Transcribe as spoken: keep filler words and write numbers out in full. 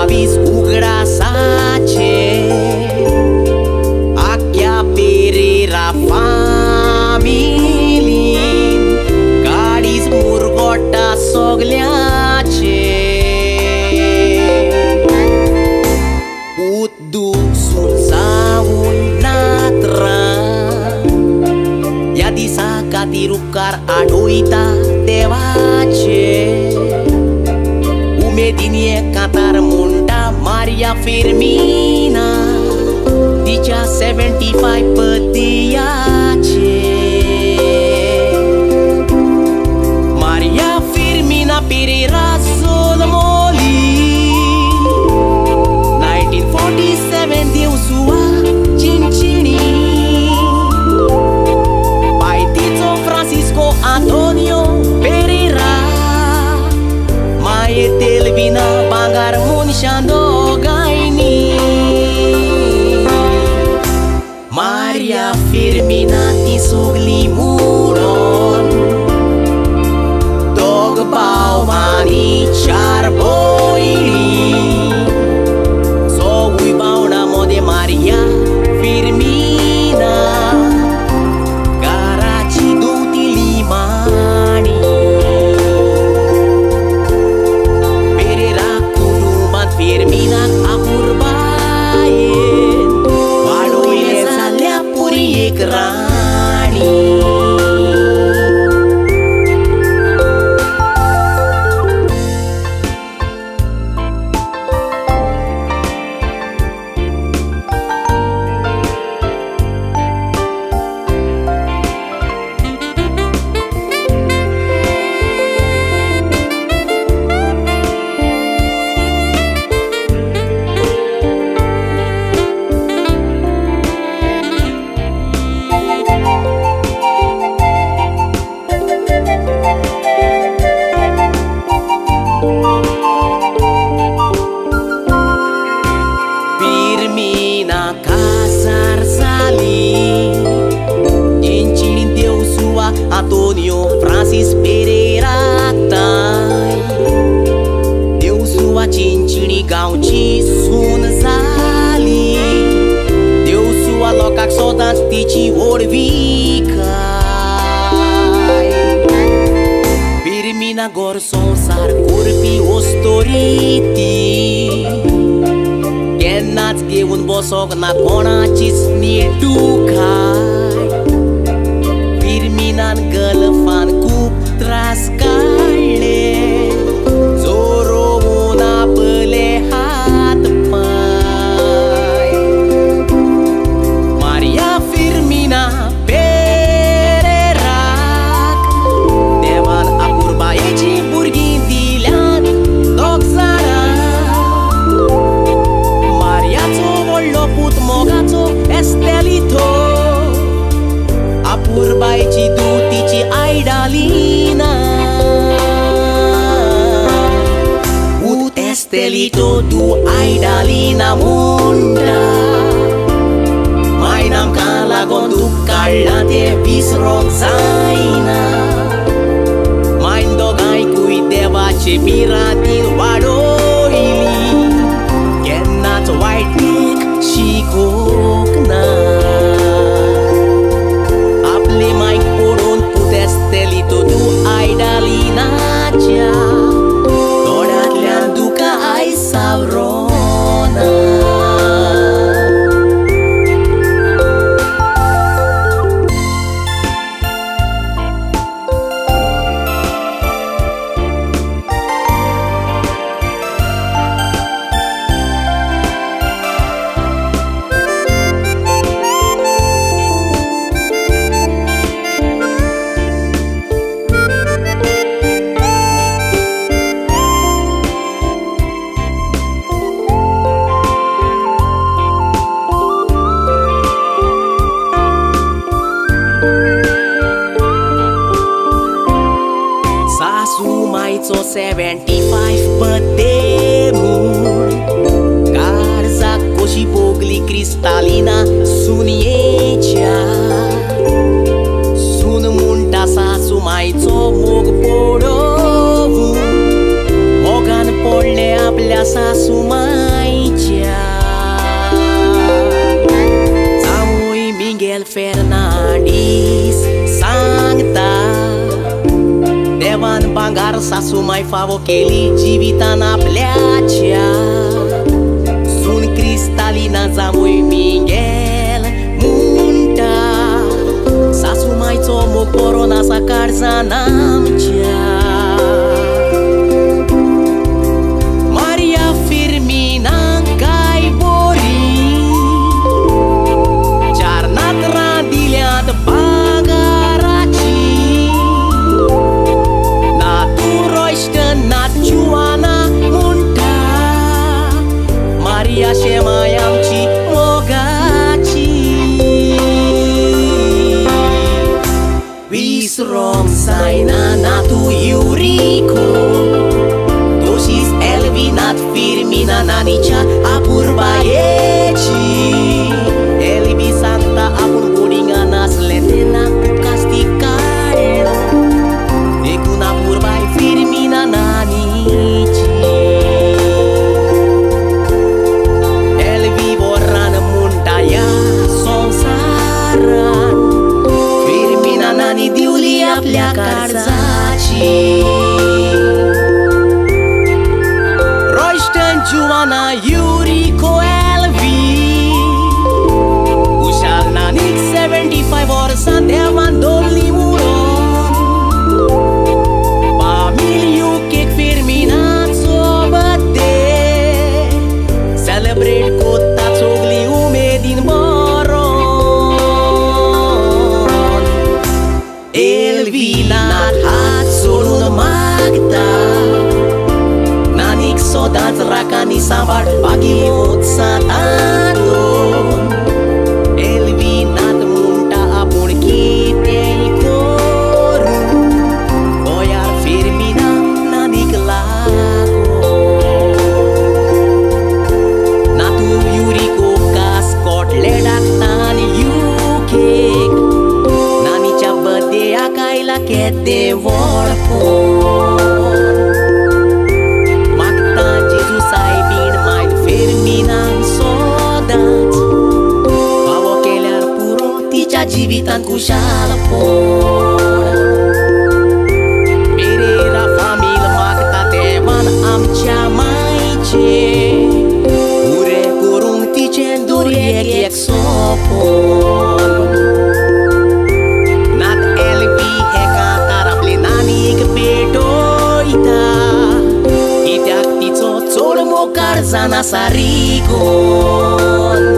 vis ugrasace Acchia perera familin Garis murgota sogleace Uddu sunsaun natra Ya disakati rukar adoita devace Umedinie cantar munda Maria Firmina Dicea seventy-five pătiace Maria Firmina Pereira Solomoli nineteen forty-seven deu sua cincini Pai Tito Francisco Antonio Pereira Mae Telvina Bangar Munshando Gaini Maria Firmina Tisogli Muron Dog Baumani Charboili So we bauna mode Maria Firmina Garaci duti limani Pereira kuduman Firmina akurbayen Wadoile salya puri ekrani Firmina Casar Sali Cincinin deu sua Antonio Francis Pereira Tai Deu sua cincini gauci sun Sali Deu sua locac sodați tici orvicai Firmina gorson sar curpi ostoriti Gennați che un bosog na conacis ni dukai Firminan gălăfan cu trascale Zoro una păle hat pai Maria Firmina Pererac Devan acurba eci burghin dilean doxara Loput mogato estelito Apurbai ci tutti ci aidalina Ut estelito tu aidalina munda Mai nam cala gondu cala de visron zaina Mai ndogai cui deva ce piratin wadoili Cannot white dick she cookna Aple mai poron putestelito tu aidalina cia Dorat le-an duca ai savrona Sumaițo seventy-five pădemul Garza coși bogli cristalina suniecea Sun munta sa sumaițo mog porovu Mogan polle aplea sa sumai Sasu mai favo che ligivita na pleacea Sun cristalina za muy Miguel Munta Sasu mai tomo corona sa carza namcia Maria Firmina kai bori Charnat radileat bagaraci Juana Munta Maria Shemayamchi Mogachi Visrom Saina Natu Yuriko Dosis Elvinat Firmina Nanicha Apurbaeci Elvi Santa Apur Buringanas Letena Kastikara Dekuna Purbai Firmina Nani Plia Carzaci Royston Juana Yuriko Elvi Ushal Nanik seventy-five or Sandevan Dolly Muron Pamiliu Kek Firmina Sobate Celebrate Kota Tsogli Umedin Boron Elvina hat solun Magda Nanik sodat rakani sambar bagi mut satado Elvina munta apun kite koru Boyar Firmina nanik lago Natu Yuriko kaskot ledak tani yukek Kaila che te vorpon Magda Jesus ai bin mai Firmina sodat Pavo keler puro tica jivitan ku shalpon Mirira família Magda teman amcha mai che Ure kurung ticen duriek yek sopon Zana Sarigon